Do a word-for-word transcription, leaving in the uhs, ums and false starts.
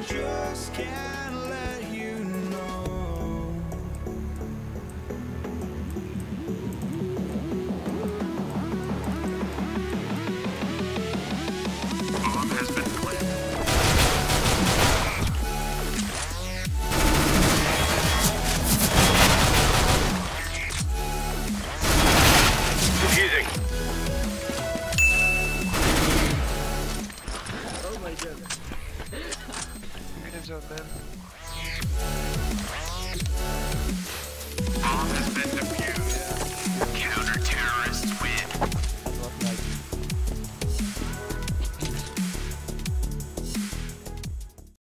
just can't let you know. Bomb has been planted. Defusing. Oh my goodness. Good job, man. Bomb has been defused.